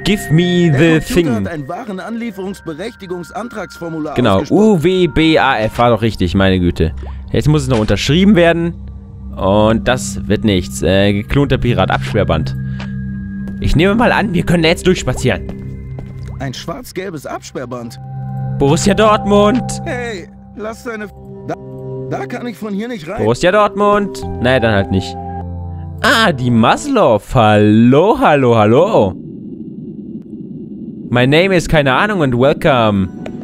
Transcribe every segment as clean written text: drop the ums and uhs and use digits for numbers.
Give me the thing. Hat ein Warenanlieferungsberechtigungsantragsformular Genau, UWBAF war doch richtig, meine Güte. Jetzt muss es noch unterschrieben werden. Und das wird nichts. Geklonter Pirat, Absperrband. Ich nehme mal an, wir können da jetzt durchspazieren. Ein schwarz-gelbes Absperrband. Borussia Dortmund. Hey, lass deine... Da kann ich von hier nicht rein. Borussia Dortmund. Naja, dann halt nicht. Ah, die Maslow. Hallo, hallo, hallo. My name is keine Ahnung und welcome.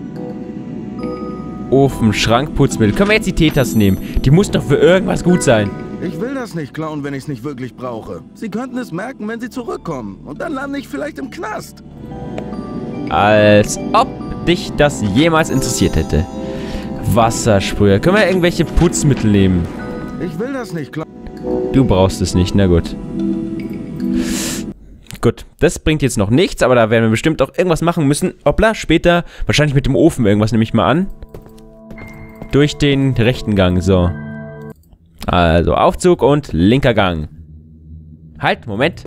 Ofen, Schrank, Putzmittel. Können wir jetzt die Tetas nehmen? Die muss doch für irgendwas gut sein. Ich will das nicht klauen, wenn ich es nicht wirklich brauche. Sie könnten es merken, wenn sie zurückkommen. Und dann lande ich vielleicht im Knast. Als ob dich das jemals interessiert hätte. Wassersprüher. Können wir irgendwelche Putzmittel nehmen? Ich will das nicht klauen. Du brauchst es nicht, na gut. Gut, das bringt jetzt noch nichts, aber da werden wir bestimmt auch irgendwas machen müssen. Hoppla, später. Wahrscheinlich mit dem Ofen irgendwas, nehme ich mal an. Durch den rechten Gang, so. Also Aufzug und linker Gang. Halt, Moment.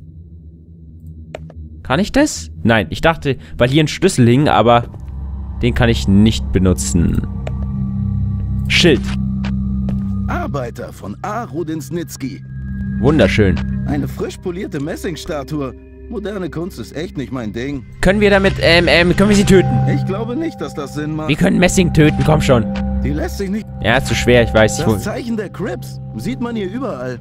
Kann ich das? Nein, ich dachte, weil hier ein Schlüssel hing, aber den kann ich nicht benutzen. Schild. Arbeiter von A. Rudinsnitsky. Wunderschön. Eine frisch polierte Messingstatue. Moderne Kunst ist echt nicht mein Ding. Können wir damit, können wir sie töten? Ich glaube nicht, dass das Sinn macht. Wir können Messing töten, komm schon. Die lässt sich nicht... Ja, ist zu schwer, ich weiß. Das Zeichen der Crips sieht man hier überall.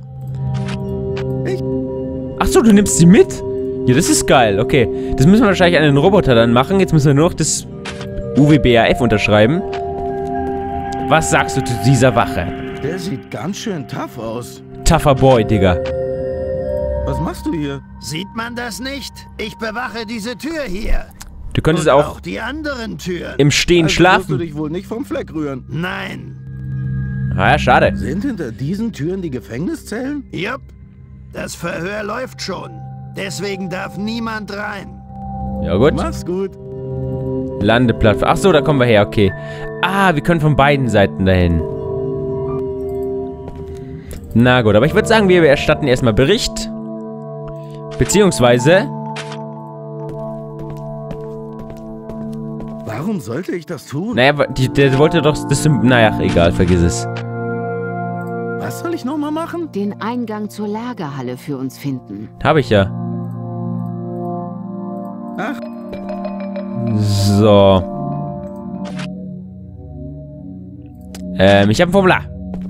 Achso, du nimmst sie mit? Ja, das ist geil, okay. Das müssen wir wahrscheinlich an den Roboter dann machen. Jetzt müssen wir nur noch das UWBAF unterschreiben. Was sagst du zu dieser Wache? Der sieht ganz schön tough aus. Tougher Boy, Digga. Was machst du hier? Sieht man das nicht? Ich bewache diese Tür hier. Du könntest Und auch die anderen Türen. im Stehen Also schlafen. wirst du dich wohl nicht vom Fleck rühren. Nein. Ah ja, schade. Sind hinter diesen Türen die Gefängniszellen? Jupp. Das Verhör läuft schon. Deswegen darf niemand rein. Ja gut. Mach's gut. Landeplattform. Achso, da kommen wir her, okay. Ah, wir können von beiden Seiten dahin. Na gut, aber ich würde sagen, wir erstatten erstmal Bericht. Beziehungsweise... Warum sollte ich das tun? Naja, der wollte doch das... Naja, egal, vergiss es. Was soll ich nochmal machen? Den Eingang zur Lagerhalle für uns finden. Habe ich ja. Ach. So. Ich habe ein Formular.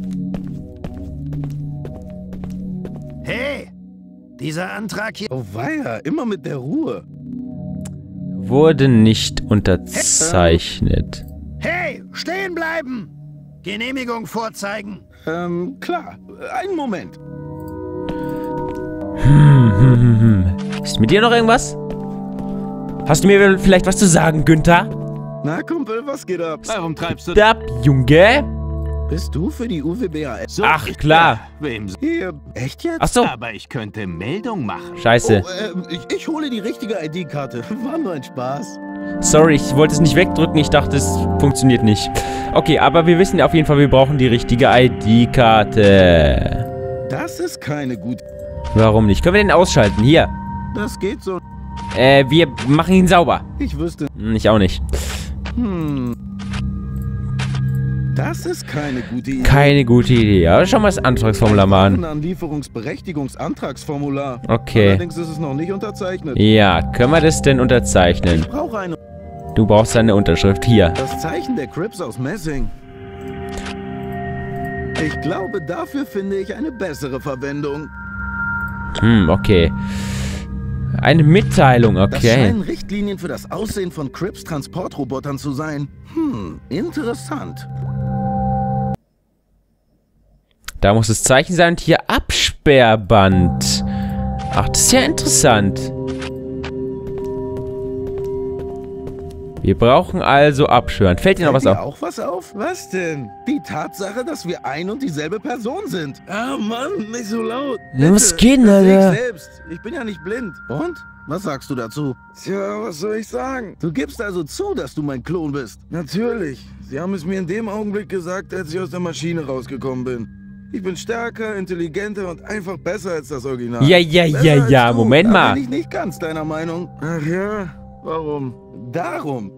Hey! Dieser Antrag hier... Oh weia, immer mit der Ruhe. Wurde nicht unterzeichnet. Hey! Stehen bleiben! Genehmigung vorzeigen. Klar. Einen Moment. Ist mit dir noch irgendwas? Hast du mir vielleicht was zu sagen, Günther? Na, Kumpel, was geht ab? Warum treibst du Da, Junge? Bist du für die UWBAF? so? Ach, klar. Wem? Hier, echt jetzt? Ach so. Aber ich könnte Meldung machen. Scheiße. Oh, ich hole die richtige ID-Karte. War nur ein Spaß. Sorry, ich wollte es nicht wegdrücken. Ich dachte, es funktioniert nicht. Okay, aber wir wissen ja auf jeden Fall, wir brauchen die richtige ID-Karte. Das ist keine gute... Warum nicht? Können wir den ausschalten? Hier. Das geht so... Wir machen ihn sauber. Ich wüsste... Ich auch nicht. Das ist keine gute Idee. Keine gute Idee. Ja, schau mal das Antragsformular mal an. Ein Lieferungsberechtigungsantragsformular. Okay. Allerdings ist es noch nicht unterzeichnet. Ja, können wir das denn unterzeichnen? Ich brauche eine... Du brauchst eine Unterschrift. Hier. Das Zeichen der Crips aus Messing. Ich glaube, dafür finde ich eine bessere Verwendung. Okay. Eine Mitteilung, Das okay. scheinen Richtlinien für das Aussehen von Crips Transportrobotern zu sein. Interessant. Da muss das Zeichen sein und hier Absperrband. Ach, das ist ja interessant. Wir brauchen also Absperrband. Fällt dir noch was Fällt dir auf? auch was auf? Was denn? Die Tatsache, dass wir ein und dieselbe Person sind. Ah, Mann, nicht so laut. Ja, was Bitte, geht denn, das sehe Alter? ich selbst. Ich bin ja nicht blind. Und? Was sagst du dazu? Tja, was soll ich sagen? Du gibst also zu, dass du mein Klon bist. Natürlich. Sie haben es mir in dem Augenblick gesagt, als ich aus der Maschine rausgekommen bin. Ich bin stärker, intelligenter und einfach besser als das Original. Ja, Als du. Moment Da mal. bin ich nicht ganz deiner Meinung. Ach ja, warum? Darum.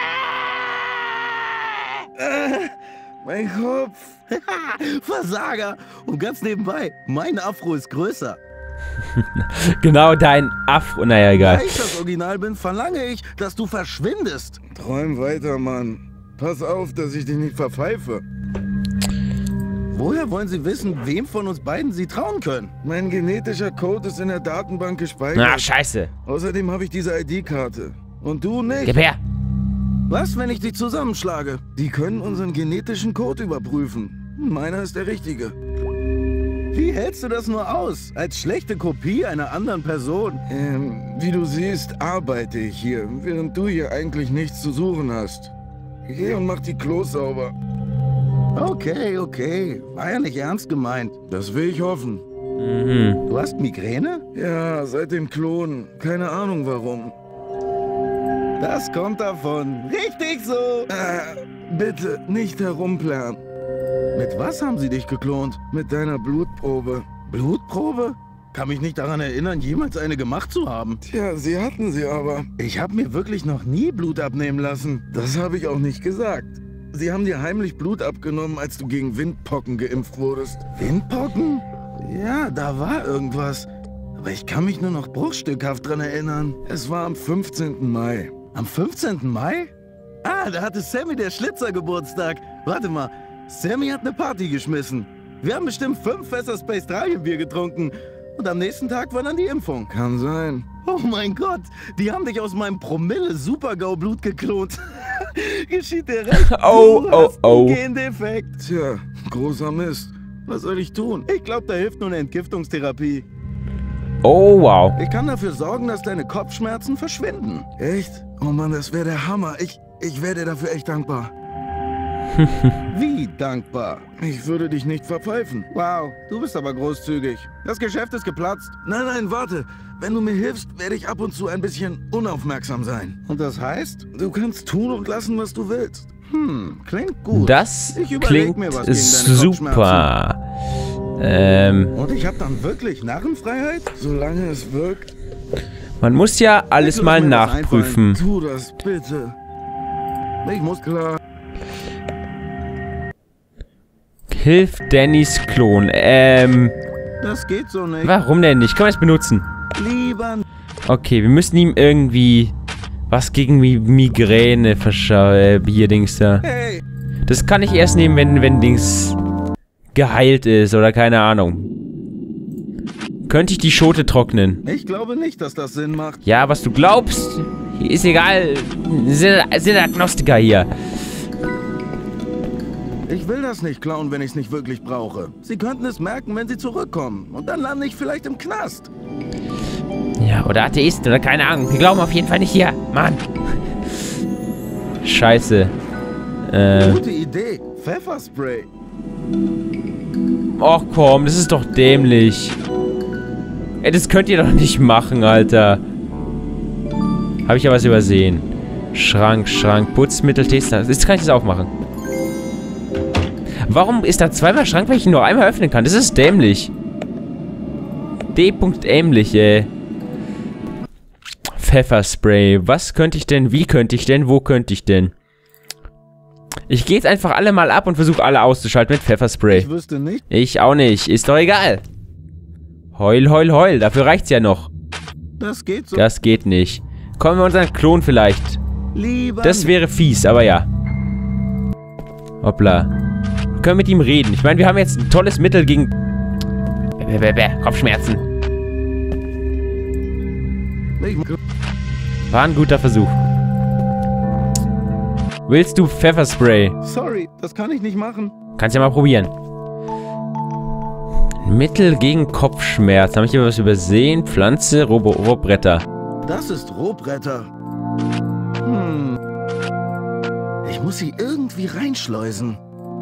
Mein Kopf. Versager. Und ganz nebenbei, mein Afro ist größer. Genau dein Afro. Naja, egal. Da ich das Original bin, verlange ich, dass du verschwindest. Träum weiter, Mann. Pass auf, dass ich dich nicht verpfeife. Woher wollen Sie wissen, wem von uns beiden Sie trauen können? Mein genetischer Code ist in der Datenbank gespeichert. Ach, scheiße. Außerdem habe ich diese ID-Karte. Und du nicht. Gib her. Was, wenn ich dich zusammenschlage? Die können unseren genetischen Code überprüfen. Meiner ist der richtige. Wie hältst du das nur aus? Als schlechte Kopie einer anderen Person? Wie du siehst, arbeite ich hier, während du hier eigentlich nichts zu suchen hast. Geh und mach die Klos sauber. Okay. War ja nicht ernst gemeint. Das will ich hoffen. Du hast Migräne? Ja, seit dem Klonen. Keine Ahnung warum. Das kommt davon. Richtig so. Bitte, nicht herumplären. Mit was haben sie dich geklont? Mit deiner Blutprobe. Blutprobe? Kann mich nicht daran erinnern, jemals eine gemacht zu haben. Tja, sie hatten sie aber. Ich habe mir wirklich noch nie Blut abnehmen lassen. Das habe ich auch nicht gesagt. Sie haben dir heimlich Blut abgenommen, als du gegen Windpocken geimpft wurdest. Windpocken? Ja, da war irgendwas. Aber ich kann mich nur noch bruchstückhaft dran erinnern. Es war am 15. Mai. Am 15. Mai? Ah, da hatte Sammy der Schlitzer Geburtstag. Warte mal, Sammy hat eine Party geschmissen. Wir haben bestimmt 5 Fässer Space Bier getrunken. Und am nächsten Tag war dann die Impfung. Kann sein. Oh mein Gott, die haben dich aus meinem Promille-Super-GO-Blut geklont. Geschieht dir recht? Oh. Einen Gendefekt. Tja, großer Mist. Was soll ich tun? Ich glaube, da hilft nur eine Entgiftungstherapie. Oh, wow. Ich kann dafür sorgen, dass deine Kopfschmerzen verschwinden. Echt? Oh Mann, das wäre der Hammer. Ich wäre dir dafür echt dankbar. Wie dankbar? Ich würde dich nicht verpfeifen. Wow, du bist aber großzügig. Das Geschäft ist geplatzt. Nein, warte. Wenn du mir hilfst, werde ich ab und zu ein bisschen unaufmerksam sein. Und das heißt? Du kannst tun und lassen, was du willst. Klingt gut. Das Ich überleg klingt mir was gegen deine super. Und ich habe dann wirklich Narrenfreiheit? Solange es wirkt. Man muss ja alles Lass mal mir was nachprüfen. einfallen. Tu das, bitte. Ich muss klar. Hilf Dannys Klon. Das geht so nicht. Warum denn nicht? Kann man es benutzen? Lieber. Okay, wir müssen ihm irgendwie was gegen Migräne verschaffen. Hier, Dings da. Hey. Das kann ich erst nehmen, wenn Dings geheilt ist oder keine Ahnung. Könnte ich die Schote trocknen? Ich glaube nicht, dass das Sinn macht. Ja, was du glaubst, ist egal. Sind Agnostiker hier. Ich will das nicht klauen, wenn ich es nicht wirklich brauche. Sie könnten es merken, wenn sie zurückkommen. Und dann lande ich vielleicht im Knast. Ja, oder Atheisten oder keine Ahnung. Wir glauben auf jeden Fall nicht hier. Mann. Scheiße. Gute Idee. Pfefferspray. Och komm, das ist doch dämlich. Ey, das könnt ihr doch nicht machen, Alter. Habe ich ja was übersehen. Schrank, Putzmittel, Tester. Jetzt kann ich das aufmachen. Warum ist da zweimal Schrank, wenn ich ihn nur einmal öffnen kann? Das ist dämlich. Dämlich, ey. Pfefferspray. Was könnte ich denn? Wie könnte ich denn? Wo könnte ich denn? Ich gehe jetzt einfach alle mal ab und versuche alle auszuschalten mit Pfefferspray. Ich wüsste nicht. Ich auch nicht. Ist doch egal. Heul. Dafür reicht's ja noch. Das geht so. Das geht nicht. Kommen wir unseren Klon vielleicht. Lieber. Das wäre fies, aber ja. Hoppla. Wir können mit ihm reden. Ich meine, wir haben jetzt ein tolles Mittel gegen... Kopfschmerzen. War ein guter Versuch. Willst du Pfefferspray? Sorry, das kann ich nicht machen. Kannst ja mal probieren. Mittel gegen Kopfschmerzen. Habe ich hier was übersehen? Pflanze, Rohbretter. Das ist Rohbretter. Ich muss sie irgendwie reinschleusen.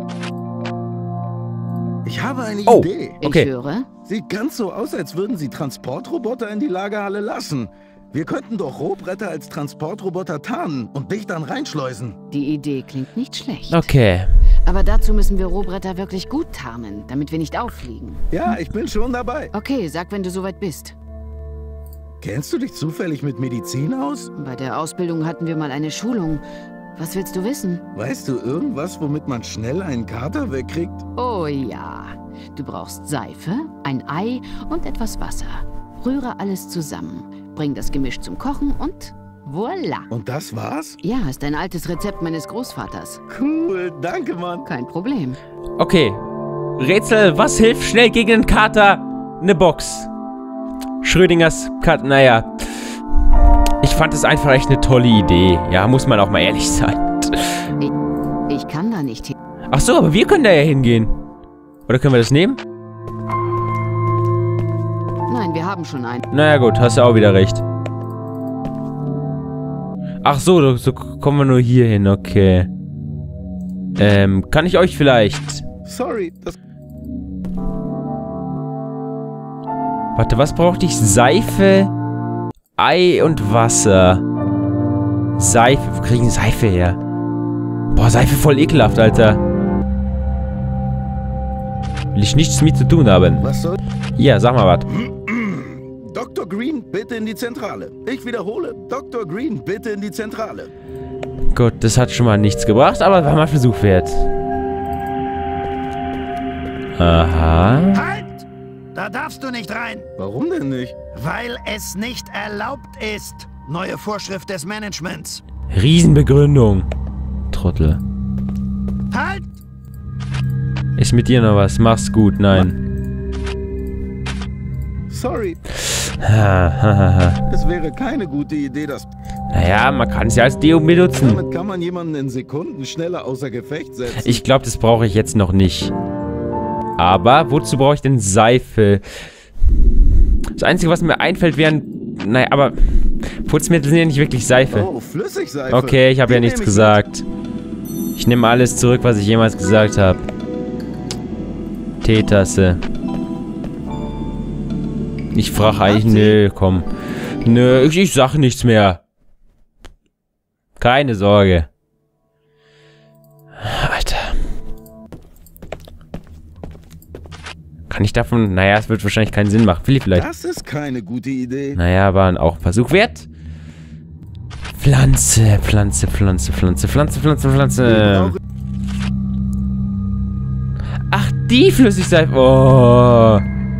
Ich habe eine Idee. Okay. Ich höre. Sieht ganz so aus, als würden sie Transportroboter in die Lagerhalle lassen. Wir könnten doch Rohbretter als Transportroboter tarnen und dich dann reinschleusen. Die Idee klingt nicht schlecht. Okay. Aber dazu müssen wir Rohbretter wirklich gut tarnen, damit wir nicht auffliegen. Ja, ich bin schon dabei. Okay, sag, wenn du soweit bist. Kennst du dich zufällig mit Medizin aus? Bei der Ausbildung hatten wir mal eine Schulung. Was willst du wissen? Weißt du irgendwas, womit man schnell einen Kater wegkriegt? Oh ja. Du brauchst Seife, ein Ei und etwas Wasser. Rühre alles zusammen. Bring das Gemisch zum Kochen und voilà. Und das war's? Ja, ist ein altes Rezept meines Großvaters. Cool, danke, Mann. Kein Problem. Okay. Rätsel, was hilft schnell gegen einen Kater? Eine Box. Schrödingers Kater, naja. Ich fand es einfach echt eine tolle Idee. Ja, muss man auch mal ehrlich sein. Ich kann da nicht hin. Ach so, aber wir können da ja hingehen. Oder können wir das nehmen? Nein, wir haben schon einen. Naja gut, hast du auch wieder recht. Ach so, so kommen wir nur hier hin, okay. Kann ich euch vielleicht... Sorry, das... Warte, was brauchte ich? Seife, Ei und Wasser. Seife, wo kriege ich denn Seife her? Boah, Seife voll ekelhaft, Alter. Will ich nichts mit zu tun haben. Was soll... Ja, sag mal was. Dr. Green, bitte in die Zentrale. Ich wiederhole, Dr. Green, bitte in die Zentrale. Gut, das hat schon mal nichts gebracht, aber war mal Versuch wert. Aha. Halt! Da darfst du nicht rein, Warum denn nicht? weil es nicht erlaubt ist. Neue Vorschrift des Managements. Riesenbegründung. Trottel. Halt! Ist mit dir noch was? Mach's gut, nein. Sorry, Hahaha. es wäre keine gute Idee, das... Naja, man kann es ja als Deo benutzen. Damit kann man jemanden in Sekunden schneller außer Gefecht setzen. Ich glaube, das brauche ich jetzt noch nicht. Aber wozu brauche ich denn Seife? Das Einzige, was mir einfällt, wären... Naja, aber... Putzmittel sind ja nicht wirklich Seife. Oh, Flüssigseife. Okay, ich habe ja Die nichts nehme ich gesagt. Ich nehme alles zurück, was ich jemals gesagt habe. Teetasse. Ich frage eigentlich... Nö, komm. Nö, ich sag nichts mehr. Keine Sorge. Alter. Kann ich davon... Naja, es wird wahrscheinlich keinen Sinn machen. Philipp vielleicht. Das ist keine gute Idee. Naja, war auch ein Versuch wert. Pflanze, Pflanze, Pflanze, Pflanze, Pflanze, Pflanze, Pflanze. Ach, die Flüssigseife. Oh.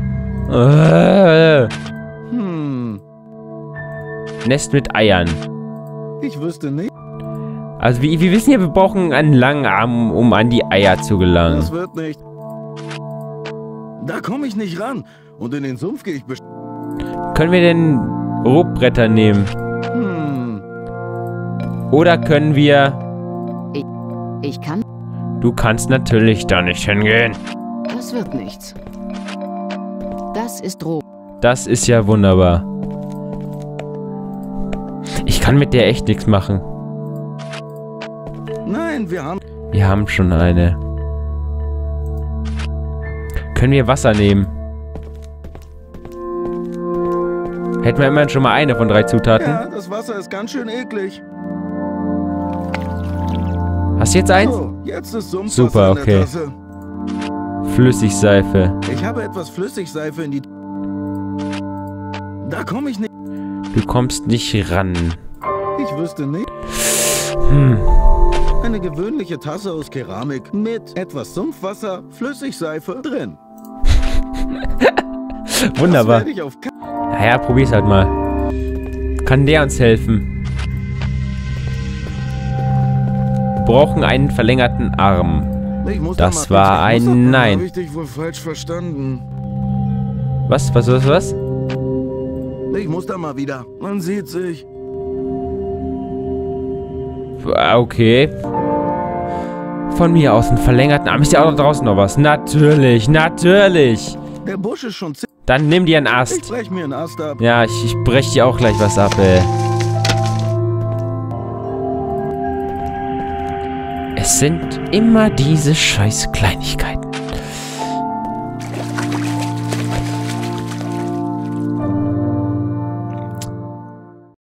Nest mit Eiern. Ich wüsste nicht. Also, wir wissen ja, wir brauchen einen langen Arm, um an die Eier zu gelangen. Das wird nicht. Da komme ich nicht ran. Und in den Sumpf gehe ich bestimmt. Können wir denn Rohbretter nehmen? Oder können wir... Ich kann... Du kannst natürlich da nicht hingehen. Das wird nichts. Das ist roh. Das ist ja wunderbar. Ich kann mit der echt nichts machen. Nein, wir haben... Wir haben schon eine. Können wir Wasser nehmen? Hätten wir immerhin schon mal eine von 3 Zutaten. Ja, das Wasser ist ganz schön eklig. Hast du jetzt eins? So, jetzt ist Sumpfwasser Super, in der okay. Tasse. Flüssigseife. Ich habe etwas Flüssigseife in die... Da komme ich nicht... Du kommst nicht ran. Ich wüsste nicht. Eine gewöhnliche Tasse aus Keramik mit etwas Sumpfwasser, Flüssigseife drin. Wunderbar. Das werde ich auf... Naja, probier's halt mal. Kann der uns helfen? Brauchen einen verlängerten Arm. Ich muss Das da mal war richtig- ein Nein. Habe ich dich wohl falsch verstanden. Was? Ich muss da mal wieder. Man sieht sich. Okay. Von mir aus einen verlängerten Arm. Ist ja auch da draußen noch was? Natürlich, natürlich. Der Busch ist schon... Dann nimm dir einen Ich Ast. brech mir einen Ast ab. Ja, ich brech dir auch gleich was ab, ey. Es sind immer diese scheiß Kleinigkeiten.